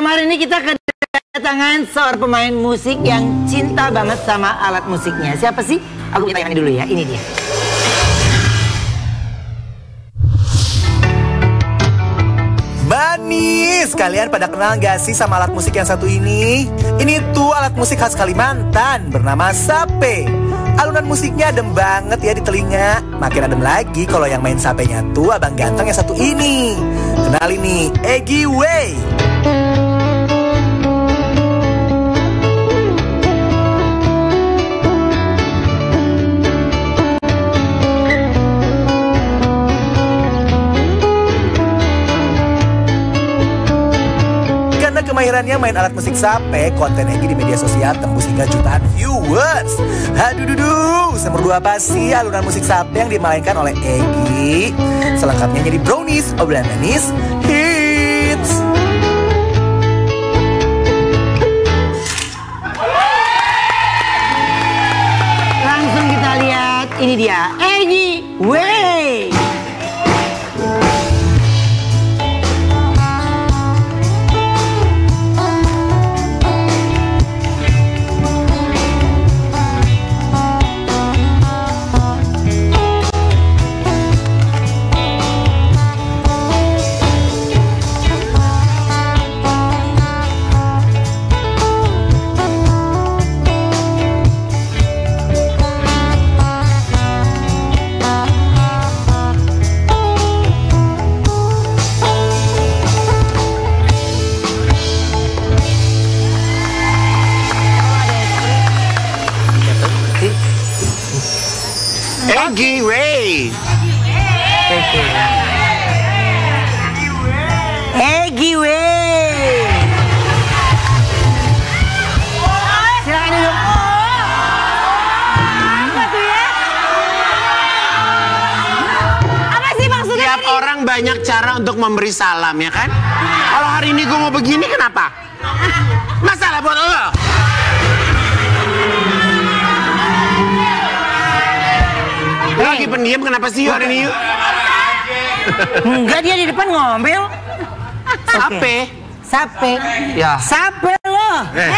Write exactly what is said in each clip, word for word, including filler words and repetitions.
hari ini kita kedatangan seorang pemain musik yang cinta banget sama alat musiknya. Siapa sih? Aku tayangin dulu ya, ini dia. Manis, kalian pada kenal gak sih sama alat musik yang satu ini? Ini tuh alat musik khas Kalimantan bernama sape. Alunan musiknya adem banget ya di telinga. Makin adem lagi kalau yang main sapenya tuh abang ganteng yang satu ini. Kenalin nih, Egy Way. Kemahirannya main alat musik sape, konten Egy di media sosial tembus hingga jutaan viewers. Aduh duduh, semerdu apa sih alunan musik sape yang dimainkan oleh Egy? Selengkapnya jadi brownies, obrolan manis, hits. Langsung kita lihat, ini dia, Egy Way. Egy Way. Egy Way. Silakan duduk. Apa tuh ya? Apa sih maksudnya? Tiap tadi? orang banyak cara untuk memberi salam, ya kan? Kalau hari ini gue mau begini, kenapa? Masalah buat lo. Lagi pendiam, kenapa sih yuk hari ini yuk? Enggak, dia di depan ngomel. Sape. Sape. Ya. Sape loh. Eh.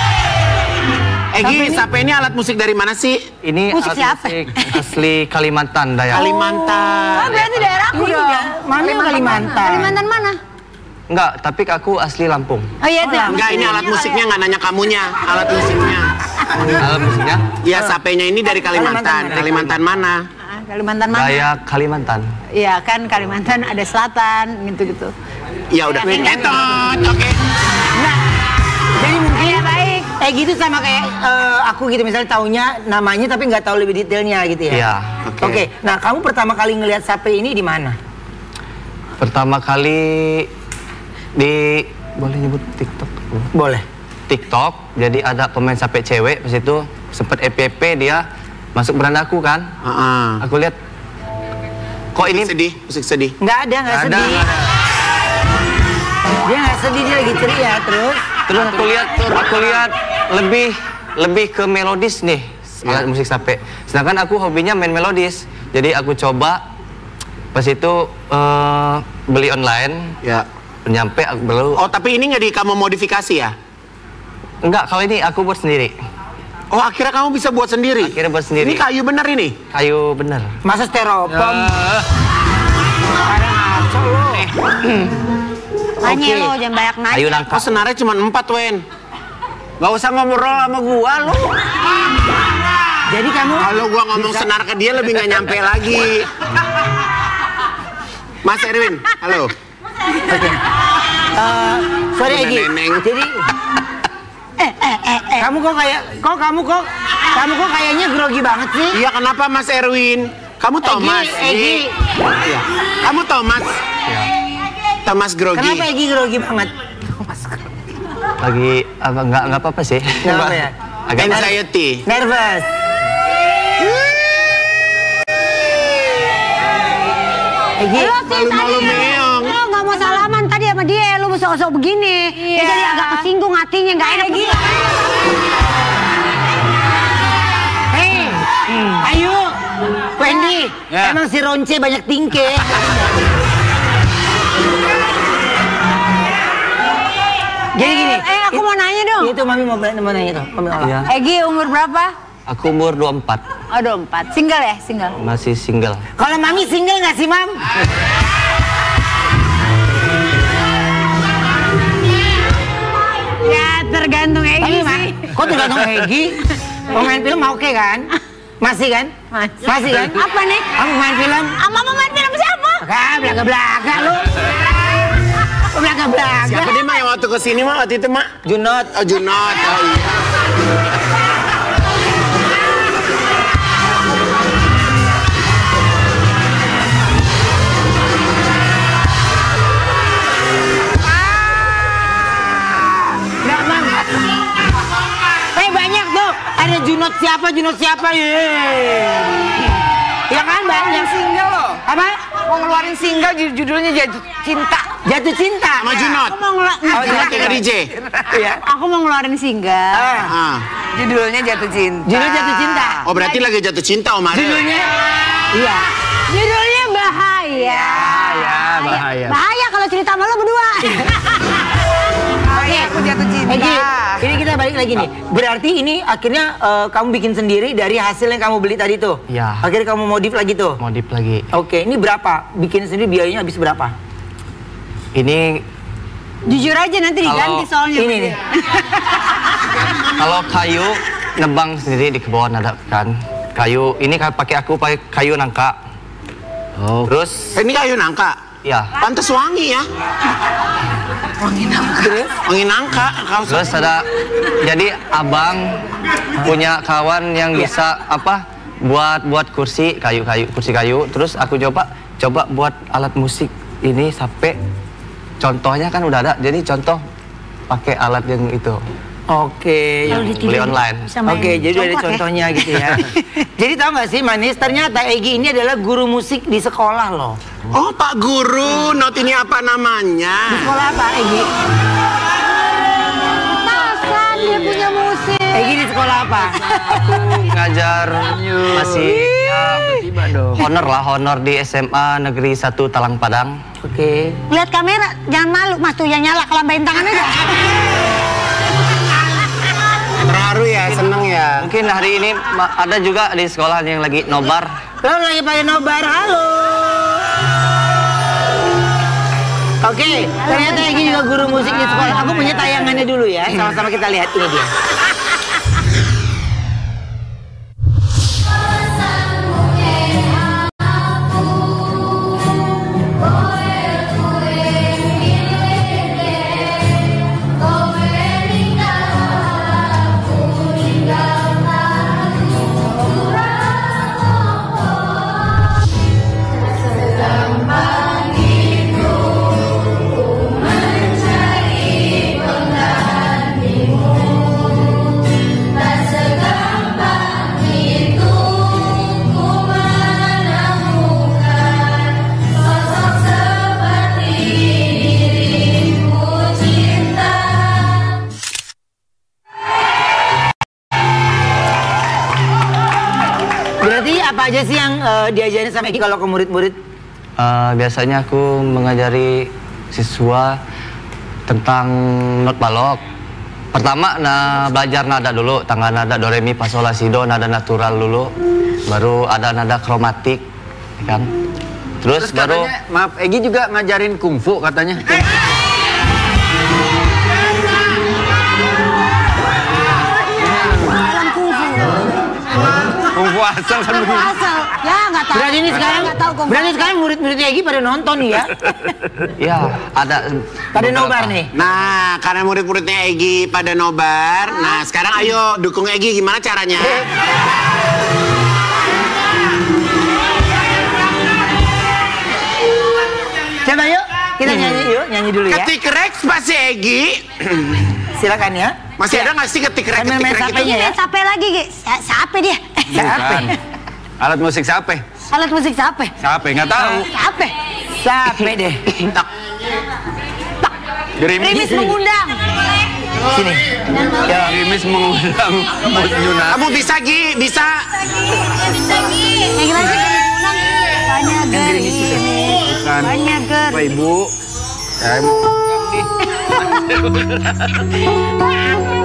Egy, sape ini alat musik dari mana sih? Ini Musik alat siapa? musik asli Kalimantan Dayak. Kalimantan. Oh, berarti daerahku Iya, dong. mana Kalimantan? Kalimantan mana? Enggak, tapi aku asli Lampung. Oh iya, itu. Enggak, ini alat musiknya, nggak nanya kamunya. Alat musiknya. Alat musiknya Ya, sapenya ini dari Kalimantan. Kalimantan mana? Ah, Kalimantan mana? Dayak Kalimantan. Iya kan, Kalimantan ada selatan, gitu-gitu. Ya udah. Etot, oke. Nah, jadi mungkin Iya, baik. eh gitu sama kayak eh, aku gitu, misalnya taunya namanya tapi nggak tahu lebih detailnya gitu ya. Iya. Oke. Oke, nah kamu pertama kali ngelihat sape ini di mana? Pertama kali di boleh nyebut TikTok? Boleh. TikTok. Jadi ada pemain sape cewek, pas itu sempet E P P dia masuk berandaku kan. Heeh. Aku lihat kok ini Sedih, musik sedih. Nggak ada, nggak ada, sedih. nggak ada. Dia nggak sedih, dia lagi ceria terus. Terus aku lihat, aku lihat lebih lebih ke melodis nih alat musik sape. Sedangkan aku hobinya main melodis. Jadi aku coba, pas itu eh, beli online. Ya. Nyampe aku baru. Oh, tapi ini nggak di kamu modifikasi ya? Enggak, kalau ini aku buat sendiri. Oh, akhirnya kamu bisa buat sendiri? Akhirnya buat sendiri. Ini kayu bener ini? Kayu bener. Masa styrofoam? Ada ngaco lo. Nanya Oke. lo, jangan banyak nanya. Kayu nangka. Oh, senarnya cuma empat, Wen. Gak usah ngobrol sama gua lu. Jadi kamu Kalau gua ngomong senar ke dia lebih nggak nyampe lagi. Mas Erwin, halo. Oke. Eh, sorry Udah Egy. neneng. Jadi eh eh eh eh kamu kok kayak kok kamu kok kamu kok kayaknya grogi banget sih? Iya, kenapa Mas Erwin? Kamu Thomas. Egy. Iya. Kamu Thomas. Ya. Thomas grogi. Kenapa Egy grogi banget? Lagi apa enggak enggak apa-apa sih. Nggak apa ya? Agak Anxiety. Nervous. Egy. Lo sih Malu-malu tadi, meong. lo nggak mau salaman tadi sama dia, lo sok-sok begini. Dia jadi agak kesinggung hatinya, nggak enak begini. Hei, ayo, Wendy. Ya. Emang si Ronce banyak tingke. Jadi gini. Eh, aku mau nanya dong. Itu Mami mau, mau nanya tuh. Mami olah. Iya. Egi umur berapa? Aku umur dua puluh empat. Oh, dua puluh empat. Single ya? Single. Masih single. Kalau Mami single nggak sih, Mam? Ya, tergantung Egi Tapi, sih. Ma, kok tergantung Egi? Pemain film oke kan? Masih kan? Masih. Masih kan? Apa nih? Kamu main film? Ama mau main film siapa? Kak, belaga-belaga lu. Belaga-belaga. Siapa dia mah yang waktu kesini mah waktu itu mah? Junot. Oh Junot. Oh iya. Nggak, Mam. Eh, banyak tuh. Ada Junot siapa, Junot siapa. Yeay. Ya kan, banyak. Single loh. Apa? Mau ngeluarin single jud- judulnya Jatuh Cinta. Jatuh cinta. Sama Junot. Aku mau ngelu- Oh, Junot Junot. yang D J. Iya. Aku mau ngeluarin single. Ah. Judulnya Jatuh Cinta. Judul Jatuh Cinta. Oh berarti lagi jatuh cinta Om Ariel. Judulnya? Iya. Judulnya Bahaya. Ya, bahaya. Bahaya kalau cerita sama lo berdua. Oke, aku jatuh cinta. Egi, ini kita balik lagi nih. Berarti ini akhirnya eh, kamu bikin sendiri dari hasil yang kamu beli tadi tuh? Iya. Akhirnya kamu modif lagi tuh? Modif lagi. Oke, ini berapa? Bikin sendiri biayanya habis berapa? Ini Jujur aja nanti diganti Kalau soalnya. Ini nih. kalau kayu nebang sendiri di kebun ada kan. Kayu ini ka- pakai aku pakai kayu nangka. Oh. Terus Ini kayu nangka. ya, Pantes wangi ya. Wangi nangka. Wangi nangka. Kau terus ada jadi abang punya kawan yang bisa apa? Buat buat kursi kayu-kayu, kursi kayu. Terus aku coba coba buat alat musik ini sampai contohnya kan udah ada. Jadi contoh pakai alat yang itu. Oke. Kalau yang- ditidur beli online. bisa main Oke, jadi ada congklak ya. contohnya gitu ya. Jadi tahu nggak sih Manis, ternyata Egi ini adalah guru musik di sekolah loh. Oh Pak Guru, not ini apa namanya? Di sekolah apa Egi? Masa dia punya musik? Egi di sekolah apa? Aku ngajar masih ya, honor lah, honor di S M A Negeri satu Talang Padang. Oke. Lihat kamera, jangan malu. Mas tuh yang nyala kelambain tangannya aja. Terharu ya, seneng ya. Mungkin hari ini ma- ada juga di sekolah yang lagi nobar. Lo lagi pada nobar, halo. Oke, ternyata Egi juga guru musik di sekolah. Aku punya tayangannya dulu ya, sama-sama kita lihat ini dia. Berarti apa aja sih yang eh, diajarin sama Egi kalau ke murid-murid? Eh, biasanya aku mengajari siswa tentang not balok. Pertama, nah, belajar nada dulu, tangga nada do re mi fa sol la si do, nada natural dulu. Baru ada nada kromatik, ya kan? Terus, Terus baru katanya, maaf, Egi juga ngajarin kungfu katanya. Dalam kungfu. Kungfu asal kan Kungfu begitu. asal. Ya nggak tahu. Berarti ini sekarang, nggak tahu kungfu. berarti sekarang murid-muridnya Egi pada nonton nih ya? ya ada Pada beberapa. nobar nih. Nah, karena murid-muridnya Egi pada nobar, nah sekarang ayo dukung Egi gimana caranya? Coba yuk, kita nyanyi yuk, nyanyi dulu ya. Ketik Rex pasti Egi. Silakan ya. Masih ada nggak sih ketik Rex? Sambil main Ketik Rex sapenya itu? ya. Sape lagi, Ge. Sa- Sape dia. Siapa? Alat musik sape. Alat musik sape. Sape, nggak tahu. Sape. Sape deh. Tak. Gerimis. Rimis mengundang. Sini. Ya. Gerimis mengundang Bos Yuna. Kamu bisa Gi, bisa. Yang gimana sih Rimis mengundang? Banyak gerimis. Bukan. Banyak ger. Apa Ibu? Saya mau nih. Asik beneran.